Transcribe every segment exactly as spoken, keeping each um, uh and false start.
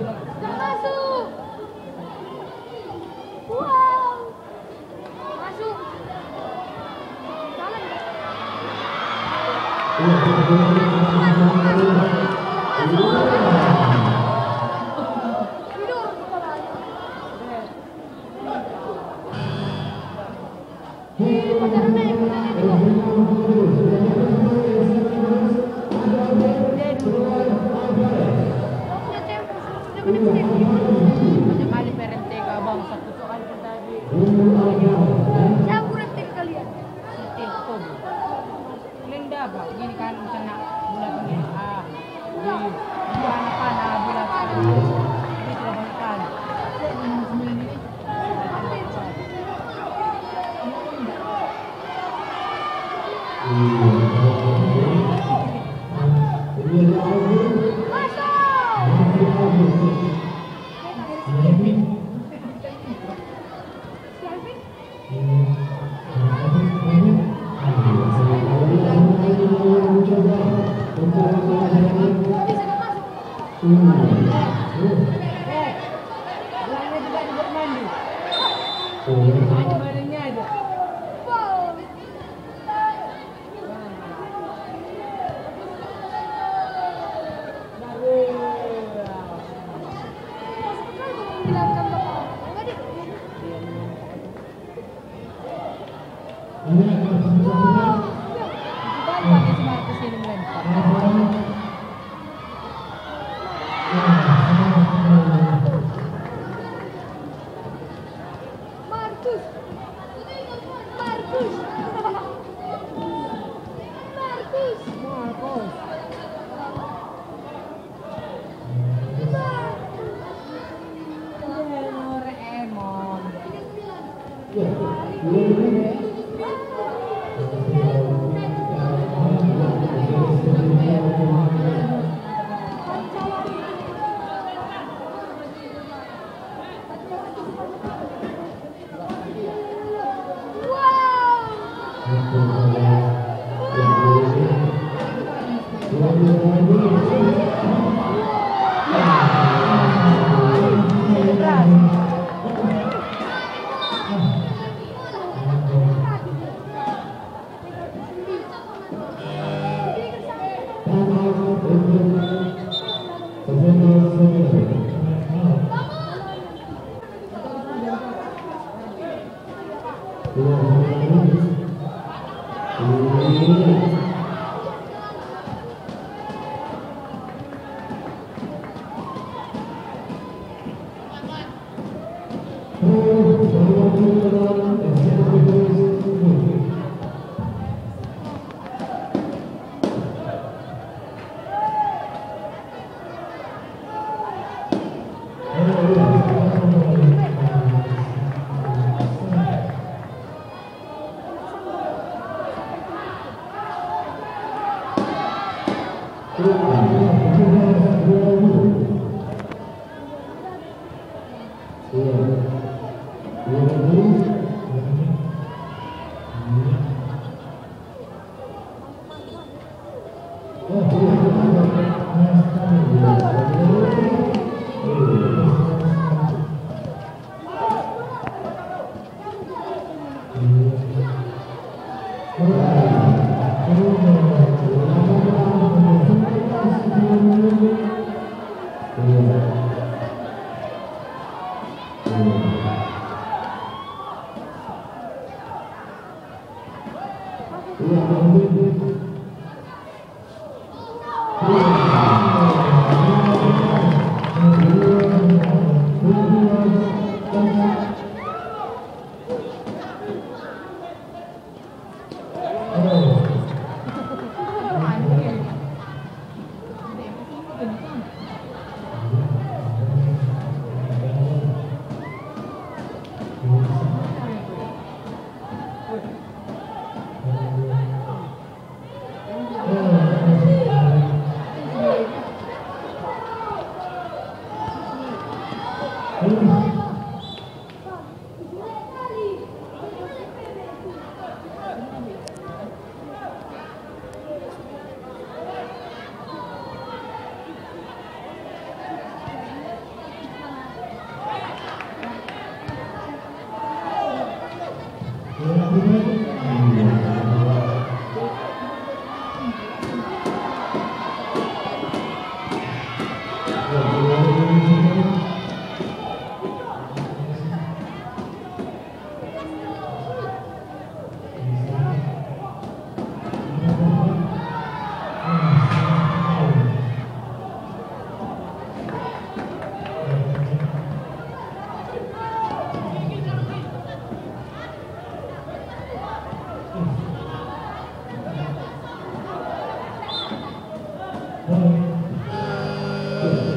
Sudah masuk. Wow. Masuk. Jalan.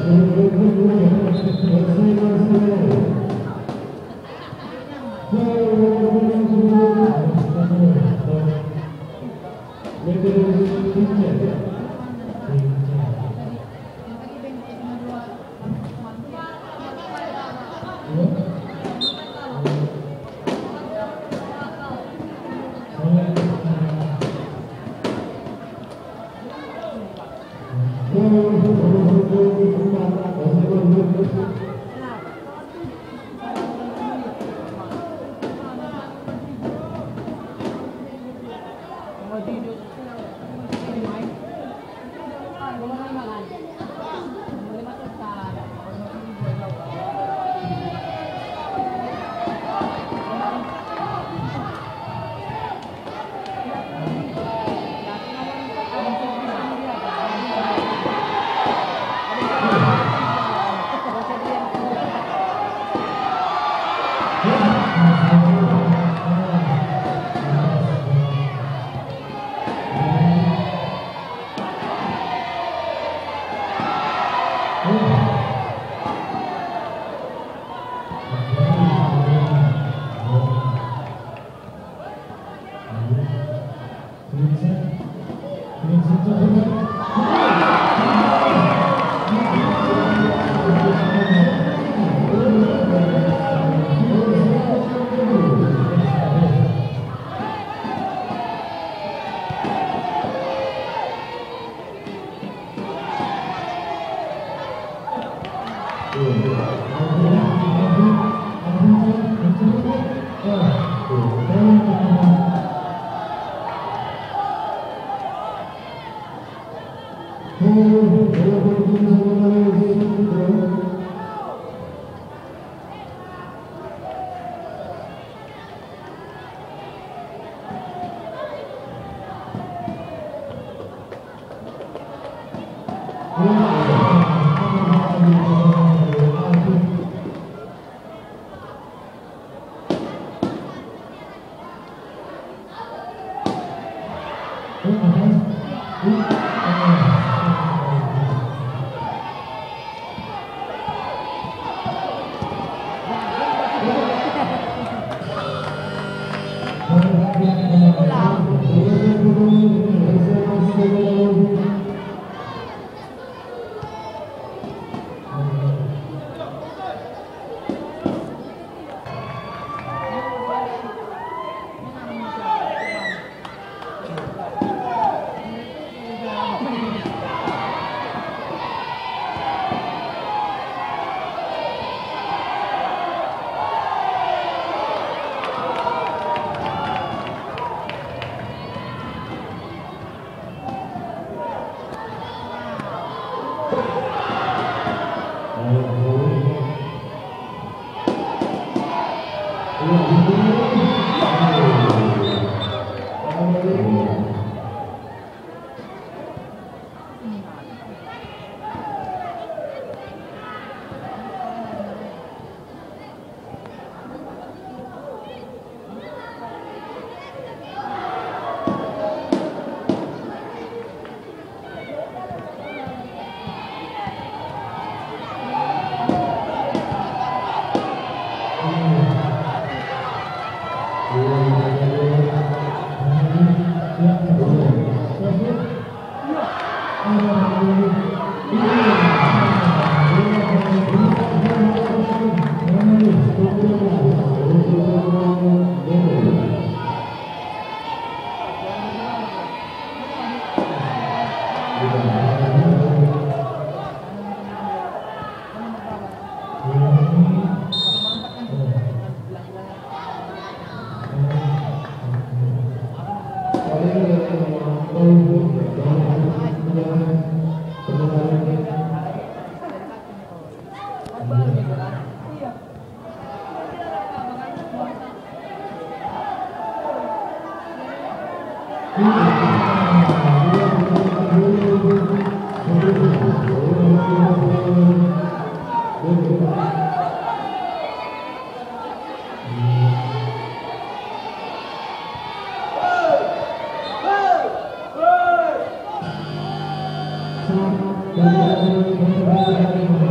Thank you.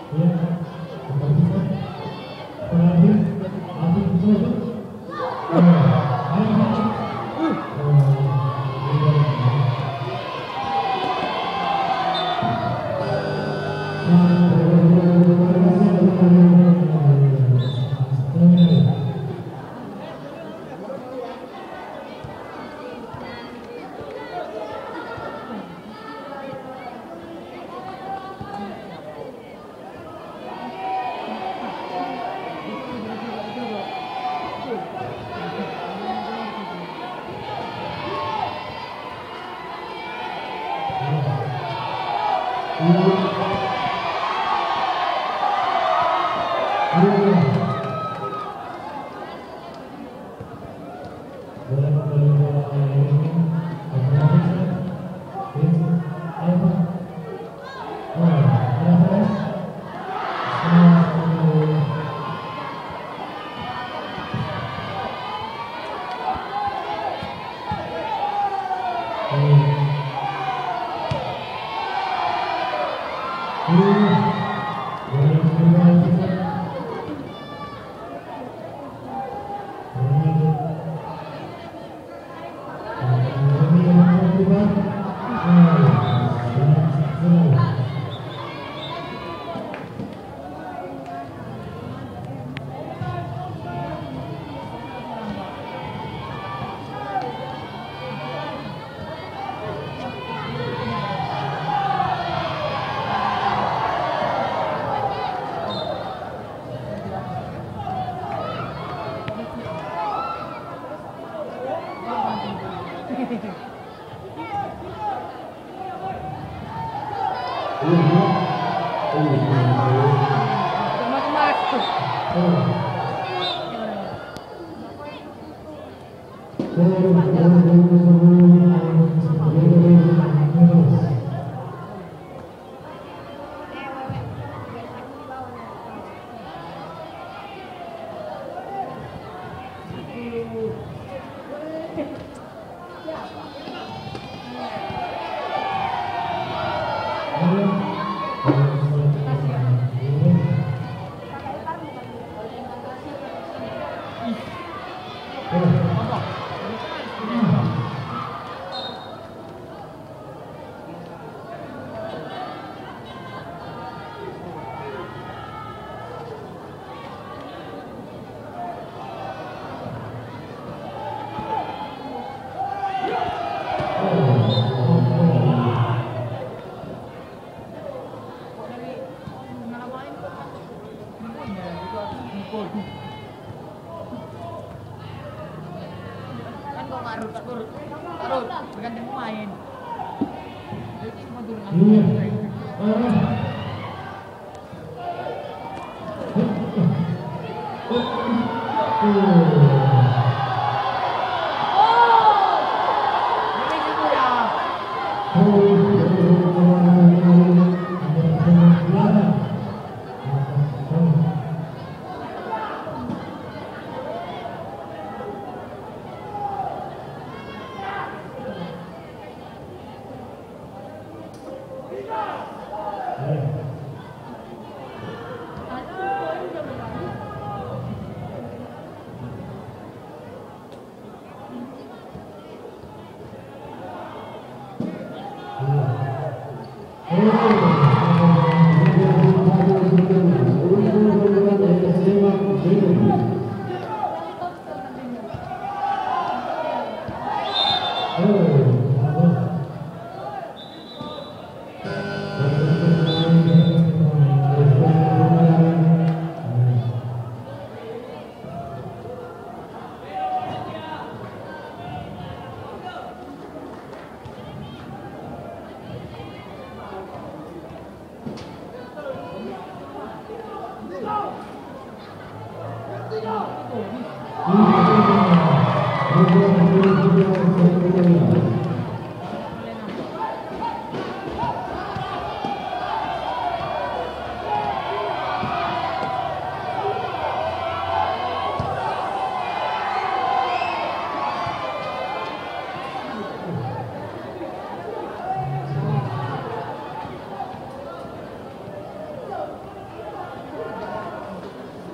Viva!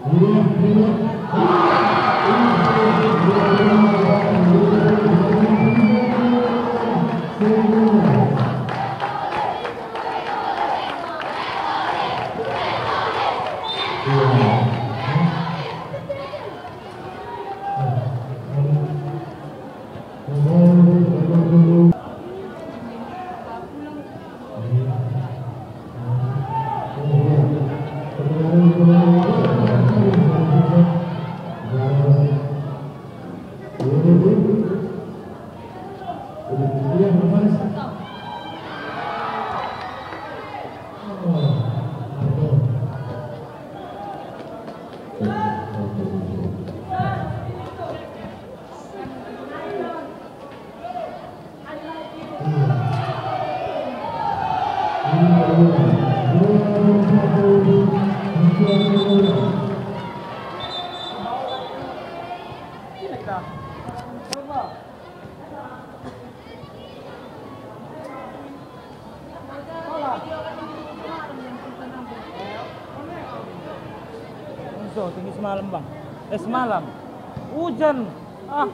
So, tinggi semalam bang. Eh semalam hujan. Ah,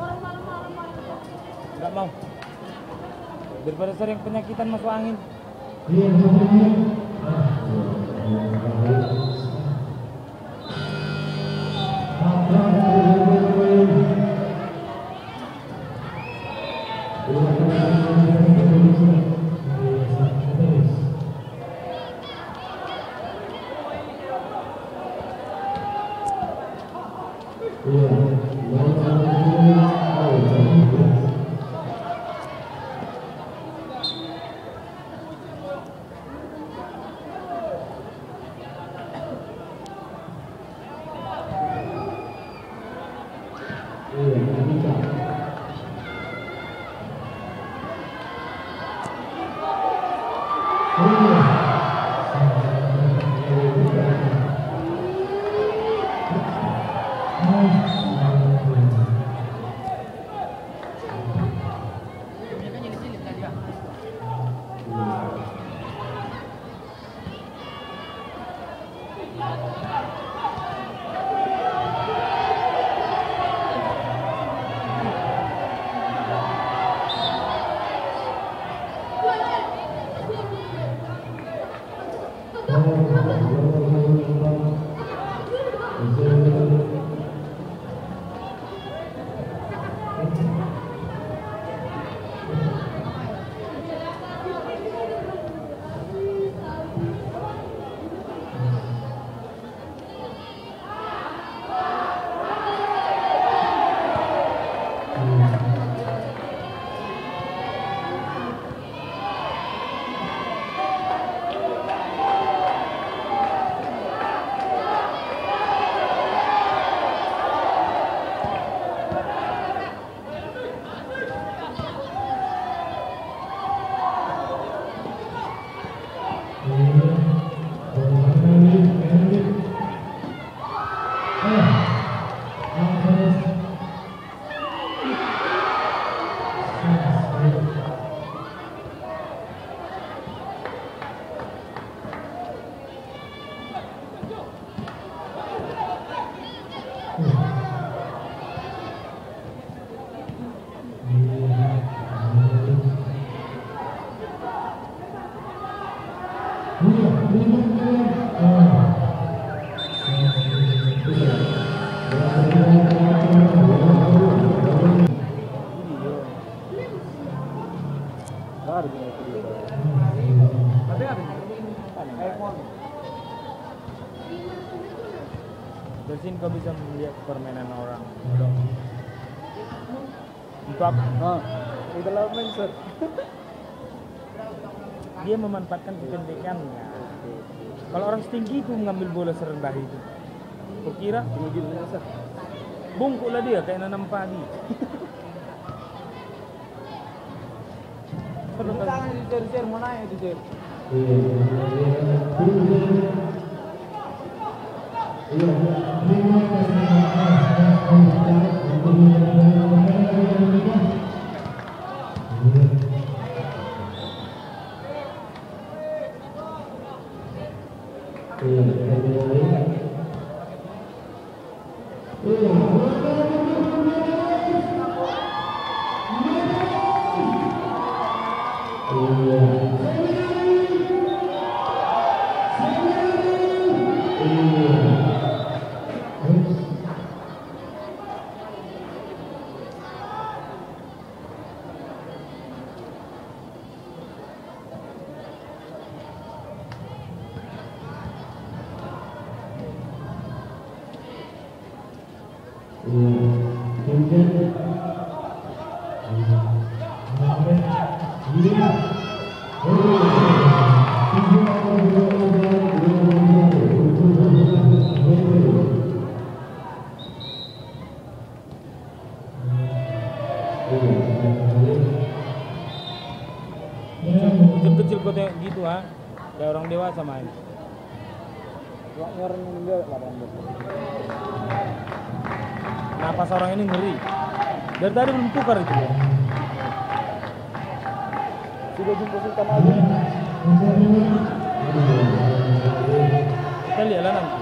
nggak mau. Daripada sering penyakitan masuk angin. Dari sini kau bisa melihat permainan orang. Empat, Ah, itu lah mindset. dia memanfaatkan kependekannya. Kalau orang setinggi itu mengambil bola serendah itu, kau kira bungkuklah dia kayak nanam padi. Tangan di jari-jari mana ya di jari? Kecil-kecil kok kayak gitu ha, kayak orang dewasa main. Nyorong enggak delapan belas. Napas orang ini ngeri. Dari tadi belum tukar itu ya. Sudah jumpa Sultan Agung. Kita lihat lah nanti.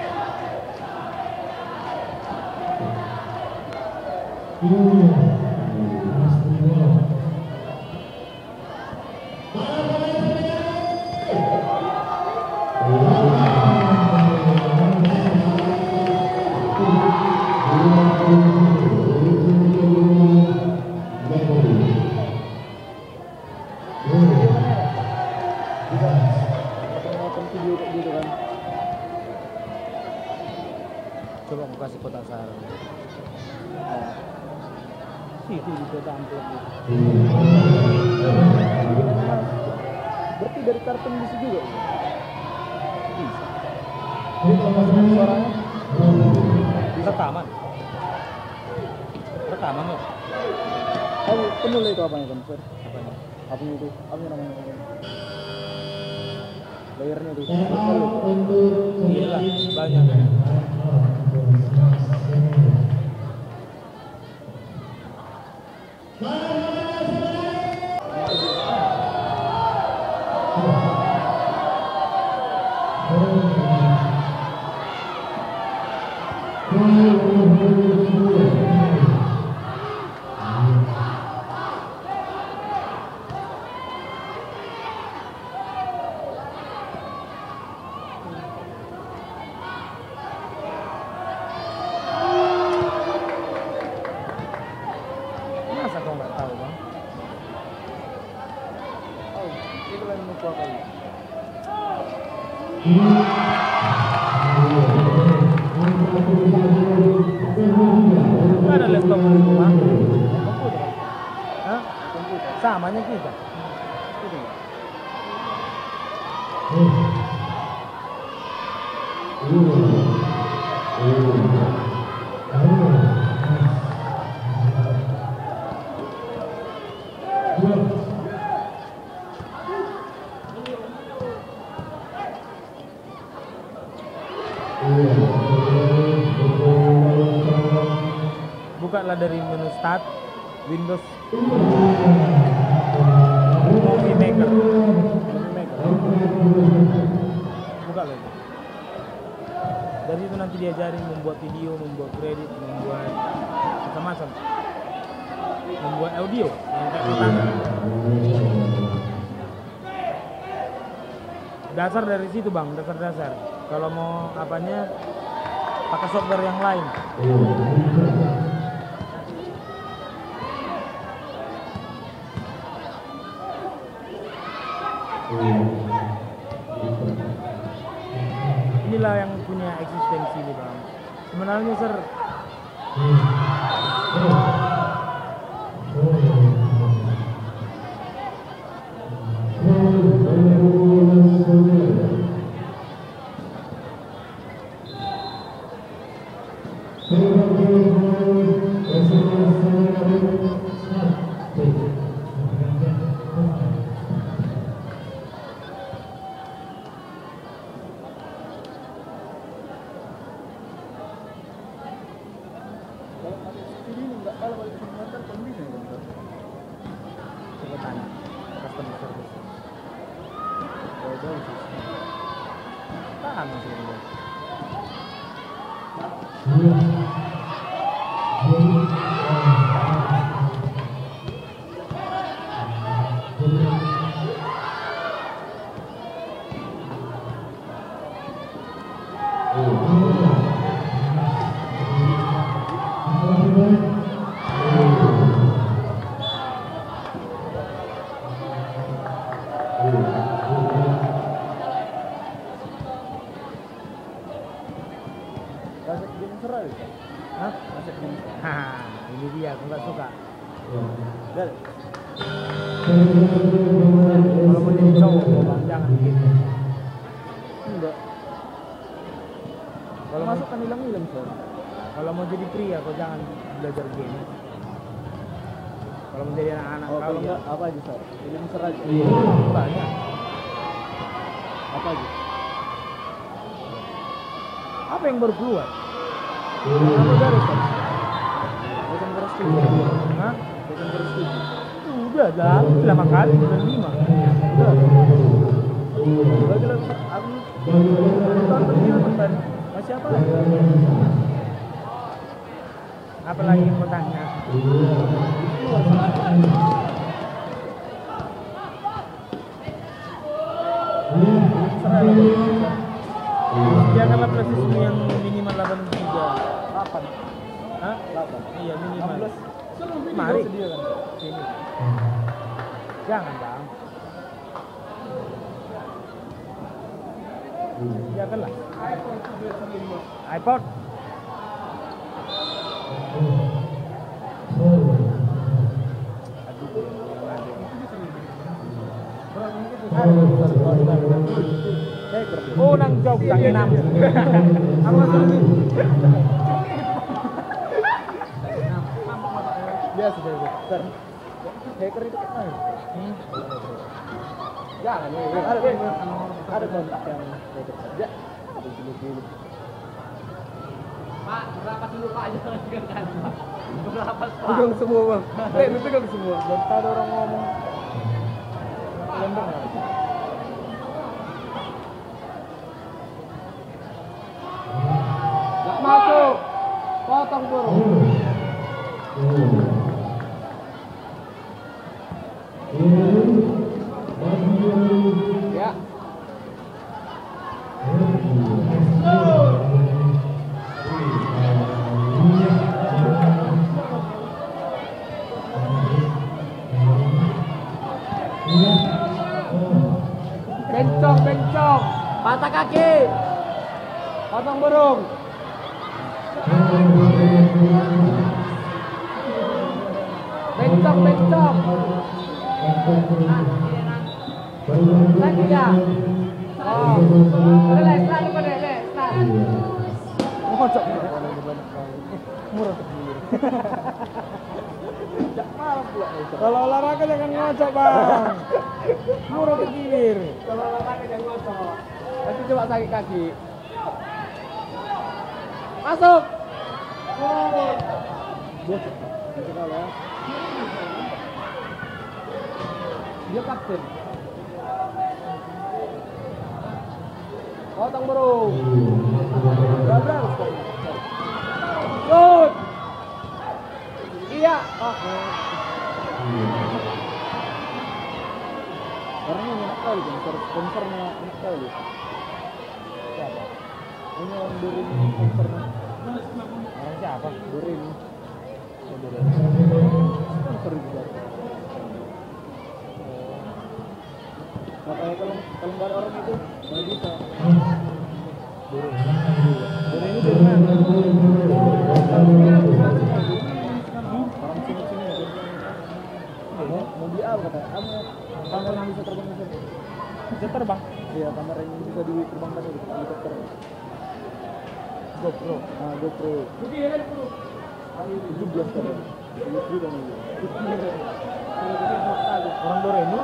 Coba aku kasih kotak sarung. Itu di kotak amplop gitu. Berarti dari kartun bisa juga. Bisa. Jadi kalau masukin suaranya Rekaman. Rekaman loh. oh, penuh lah itu apanya kan, Sir? Apanya? Apanya itu? Apanya namanya? Layernya itu. Iya lah, banyak. Masa kau nggak tahu bang? Oh, itu lah yang lupa kali. Nggak ada laptop di rumah. Komputer. Hah? Komputer. Samanya kita. Itu. Bukalah dari menu start Windows Movie Maker. Movie Maker. Buka lagi. Dari itu nanti diajarin membuat video, membuat kredit, membuat macam-macam. Membuat audio yang kayak pertama. Dasar dari situ bang, dasar-dasar. Kalau mau apanya pakai software yang lain. Inilah yang punya eksistensi nih bang. Sebenarnya sir, Kalau pakai ini enggak, kalau pakai simulator kan bisa kan, Sir? coba tanya customer service. Kalau jauh sih. Tahan masih. Kasih game serai. Hah? Kasih game. Hah, ini dia aku nggak suka. Gal. Kalau mau jadi cowok, Bang, jangan gitu. Enggak. Kalau mau, Masuk kan hilang-hilang, Sir. kalau mau jadi pria, kau jangan belajar game. Kalau mau jadi anak-anak Oh, kau kalau ya enggak apa aja, Sir? Game serai. banyak. Apa aja? Apa yang baru keluar? Apa dari, Sir? Bukan beres tujuh. Hah? Bukan beres tujuh. Udah lah, lama kali bulan lima. Udah. Bagi lah, aku tonton film tadi. Masih apa? Apa lagi yang mau tanya? Sediakanlah presisi yang minimal delapan puluh tiga. Delapan. Hah? Delapan. Iya minimal. enam belas. Mari. Sedia kan? Sini. Jangan bang. Sediakanlah. iPod. Oh, nang jog yang enam. Apa lagi? Biasa biasa. Sir. Hacker itu kan main. Jangan nih. Ada ada kontak yang hacker saja. Ada dulu-dulu. Pak, berapa dulu Pak? Jangan tekan Pak. Berapa Pak? Pegang semua, Bang. Eh, lu pegang semua. Dan ada orang ngomong. Kalian dengar. Gak masuk. Potong burung. Ya. Bencong, bencong. Patah kaki. Potong burung. Bencong, bencong. Lagi ya. Oh. Udah lah, selalu pada deh, selalu. Ngocok. Murah tergilir. Jak marah pula. Kalau olahraga jangan ngocok bang. Murah tergilir. Kalau olahraga jangan ngocok. Nanti coba sakit kaki. Masuk. Oh. Bocok. Itu kalau ya. Dia kapten. Potong burung. Gabrang sekali. Shoot. Iya. Oh. Orangnya enak kali, sponsor sponsornya enak kali. Siapa? Ini orang Durin sponsornya. Orang siapa? Durin. Oh, Durin. Sponsor juga. Makanya kalau kalau nggak ada orang itu nggak bisa. Duri. Duri ini dari mana? Orang sini sini ya. Mau mau di apa kata? Kamu kamera yang bisa terbang bisa. Bisa terbang. Iya, kamera yang bisa diterbangkan itu helikopter. GoPro. Ah, GoPro. tujuh belas kali. tujuh belas ribu nih. Orang Dore ini.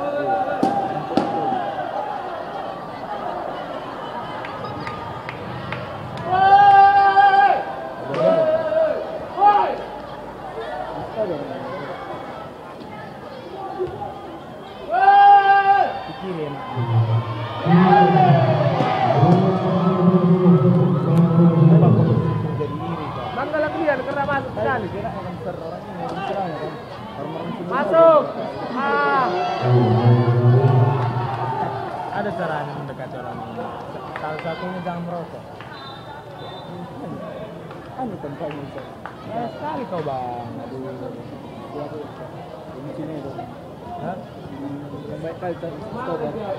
Pikirin. Jadi iri kak. Bangga lagi dia karena masuk sekali. Kira akan ser orang. Salah satunya jangan merokok. Anu tempatnya Ustaz. Nah, sekali kau bang. Aduh. Gua tuh di sini tuh. Hah? Yang baik kali Ustaz. Stop. Apa tuh?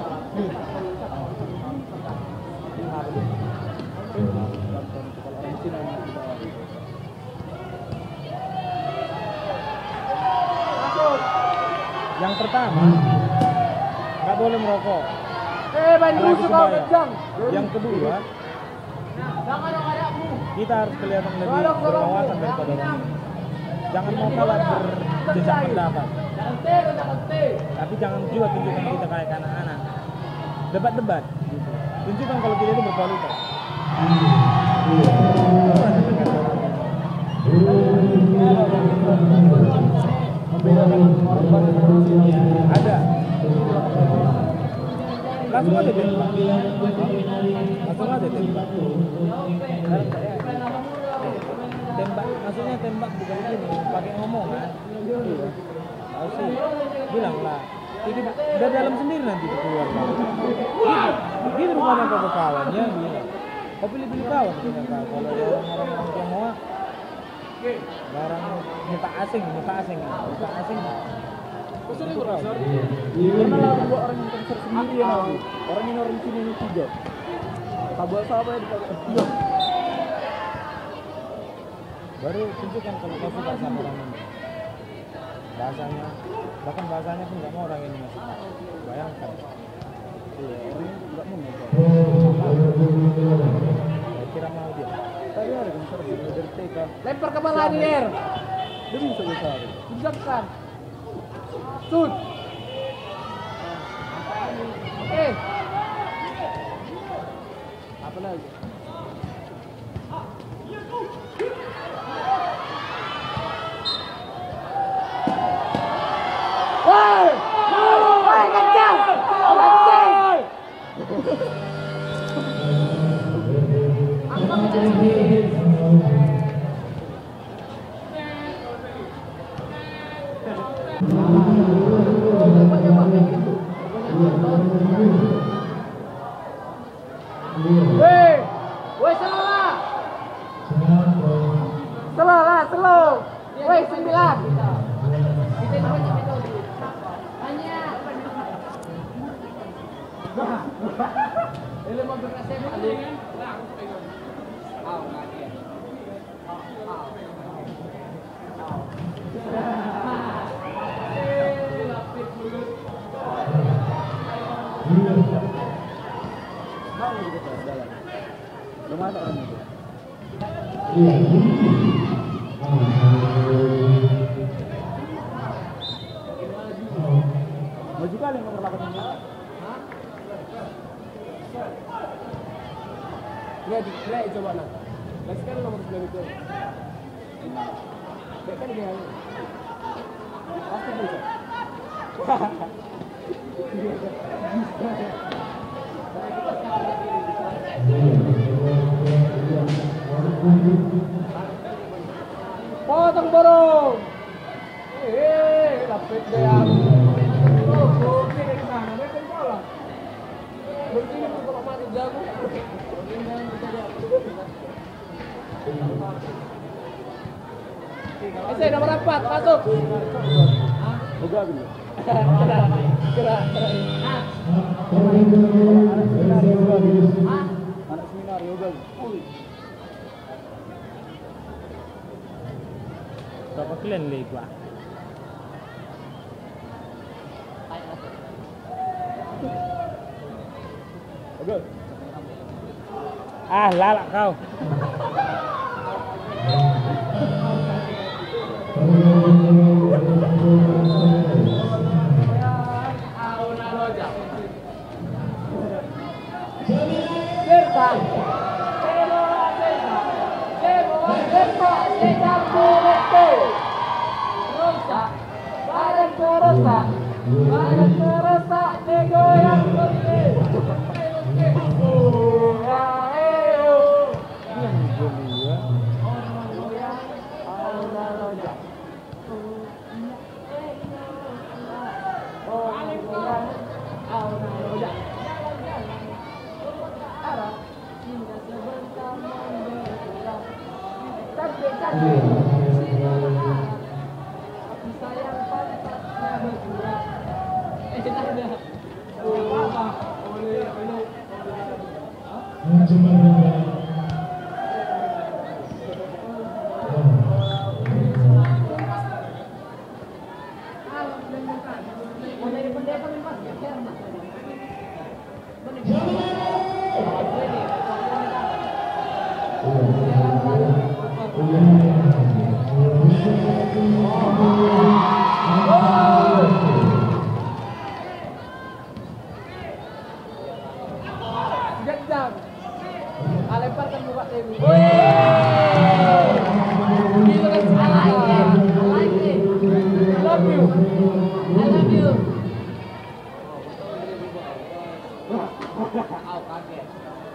Kalau orang Cina yang kita Yang pertama, nggak boleh merokok. Eh, main Apalagi rusuh kau sembahyang. kencang. Yang kedua, kita harus kelihatan lebih berwawasan daripada orang ini. Jangan mau kalah berjejak pendapat. Tapi jangan juga tunjukkan kita kayak anak-anak. Debat-debat. Gitu. Tunjukkan kalau kita itu berkualitas. Ada. Langsung aja tembak. Langsung aja tembak. Tembak, maksudnya tembak bukan gini, pakai ngomong kan? Harus sih, bilang lah. Ini udah dalam sendiri nanti keluar. Gitu, gitu bukan kau berkawan ya, bilang. Kau pilih-pilih kawan punya kau. Kalau ada orang-orang Tionghoa, barang muka asing, muka asing, muka asing. Kesini berasal. Karena lah buat orang yang konser sendiri ya. Orang yang orang sini ini tiga. Kabel apa ya dipakai tiga. Baru tunjukkan kalau kau suka sama orang ini. Bahasanya, bahkan bahasanya pun nggak mau orang ini masuk. Bayangkan. Iya, orang ini nggak mau nggak. Saya kira mau dia. Tadi ada konser di dari T K. Lempar ke bawah nih, Der. Dia bisa besar. Tunjukkan. Sud. Eh. Apa lagi? Woi! Woi, kencang! Kencang! Apa kencang? Weh, weh salah. Salah lah, slow. Weh sembilan. Kita ini banyak metode. Banyak. Ini mau berkasih balik. Au, lagi. Mau gitu jalan. Gimana orang itu? Maju kali nomor delapan ini. Lihat, lihat coba nak. Lihat sekarang nomor sembilan itu. Lihat kan dia. Pasti bisa. Potong borong. Eh, lapet dia. Oh, oke dari sana. Dia kan bola. Begini pun kalau mati jago. Ese nomor empat masuk. Boga dulu. Gerak, gerak. Anak seminar yoga. Berapa kalian lagi gua? Oke. Ah, lalak kau. Cerca. Semola cerca. Semola cerca. Secar correcto. Rosa. Badan kerosa. Badan kerosa. Negoyang kote. Arah. sayang pantatnya bergerak. Eh, tidak ada. Apa? Oleh belok. Mau jadi pendeta memang biar mas. Jam. Ah, lemparkan muka Dewi. Woi. Gila kan salah ya. I like it. I love you. I love you. Au kaget.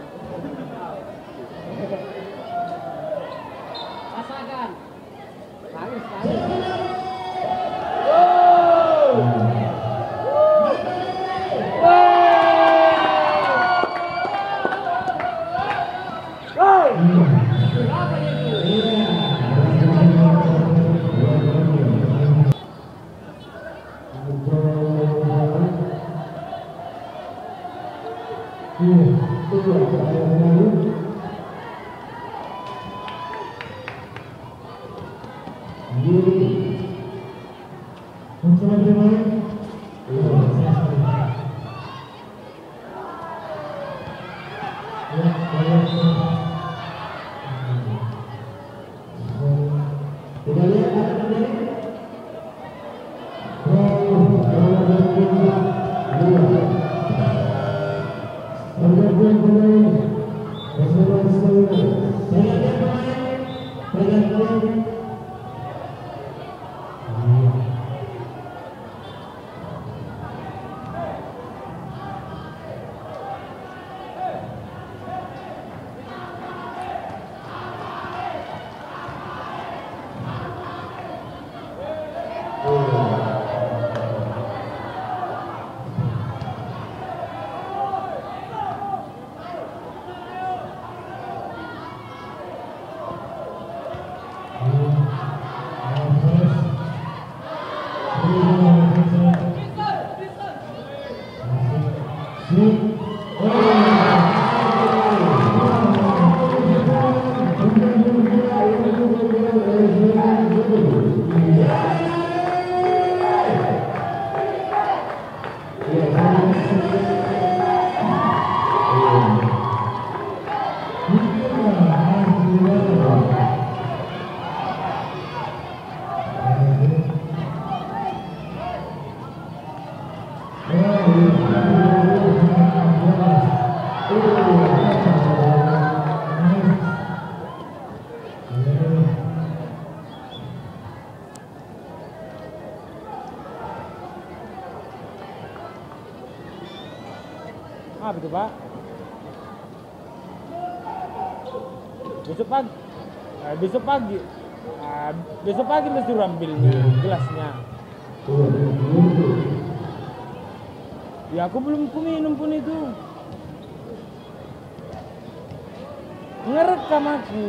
Rasakan. Nangis, nangis. Apa itu Pak? Besok pagi, eh, besok pagi, eh, besok pagi mesti ambilnya gelasnya. Ya aku belum ku minum pun itu. Ngerekam aku.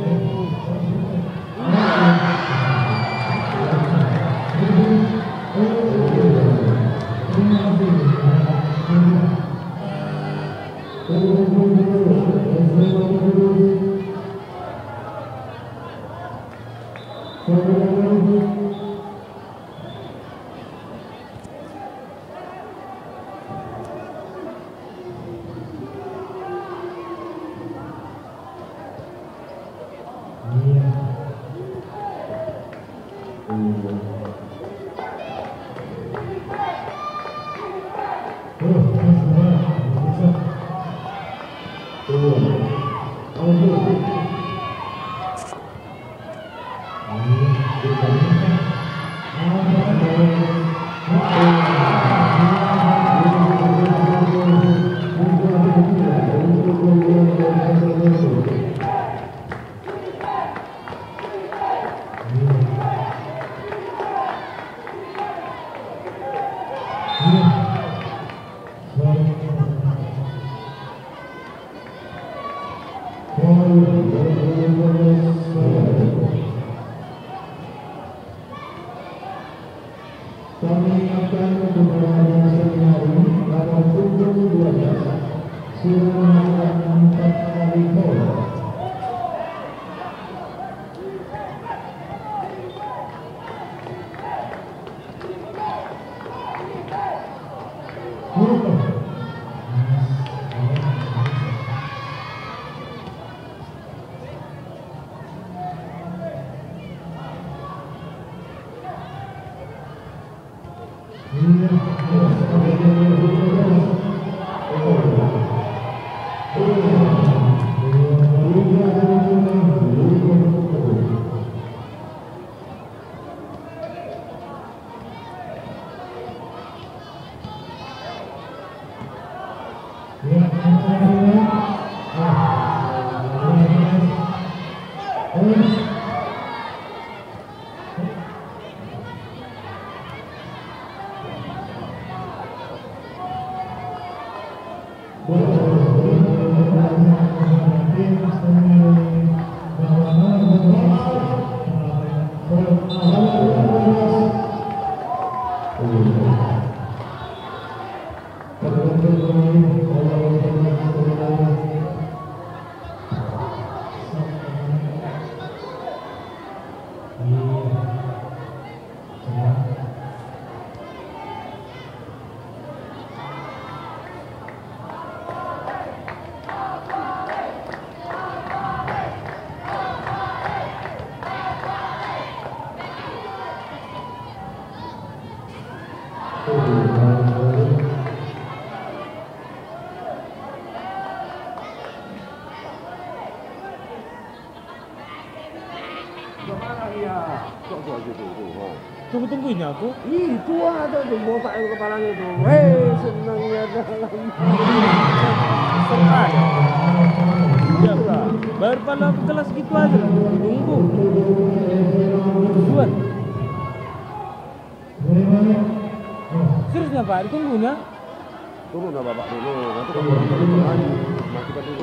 Tunggu-tungguin aku. Itu ada tuh botak yang kepalanya tuh. Hei, senangnya dalam. Serta ya. Ya, baru pada kelas gitu aja. Tunggu. Tujuan. Seriusnya Pak, ditunggunya? Turun lah bapak dulu. Nanti kalau orang turun lagi, matikan dulu.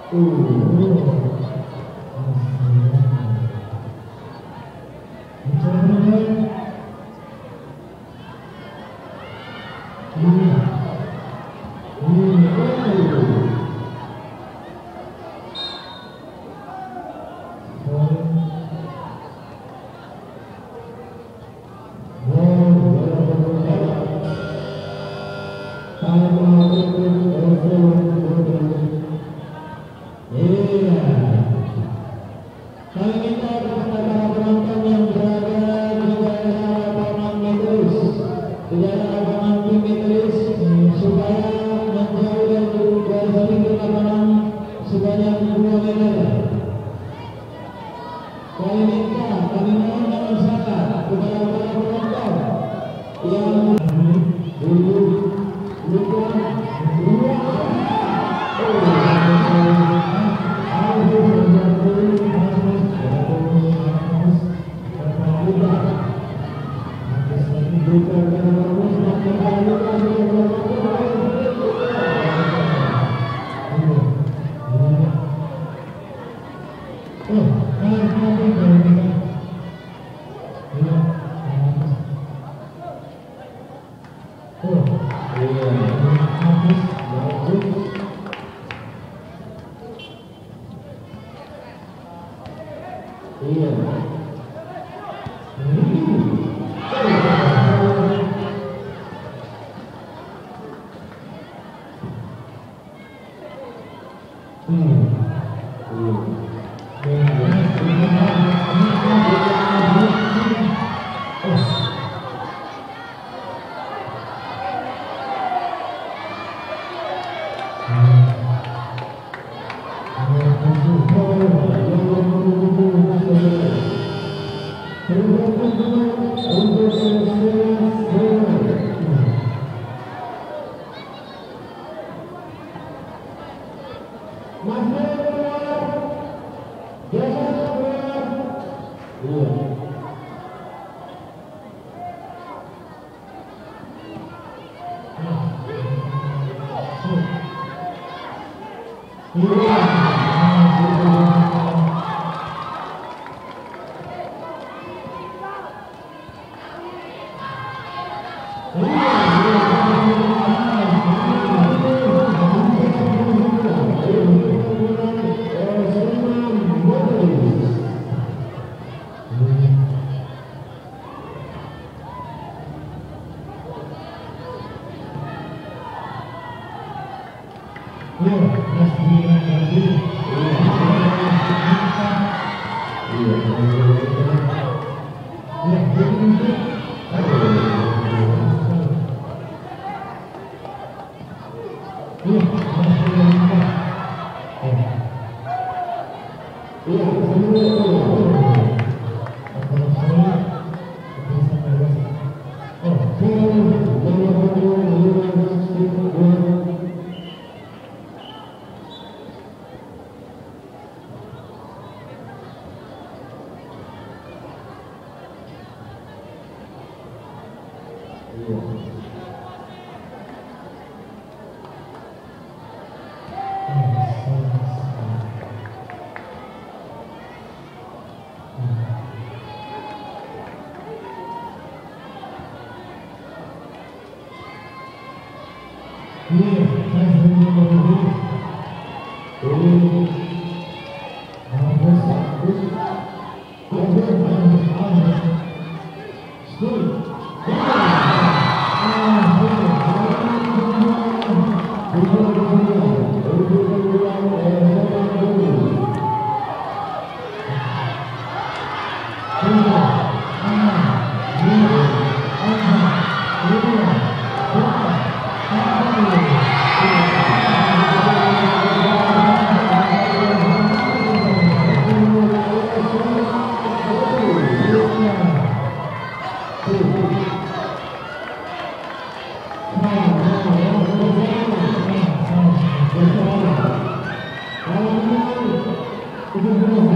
Thank you.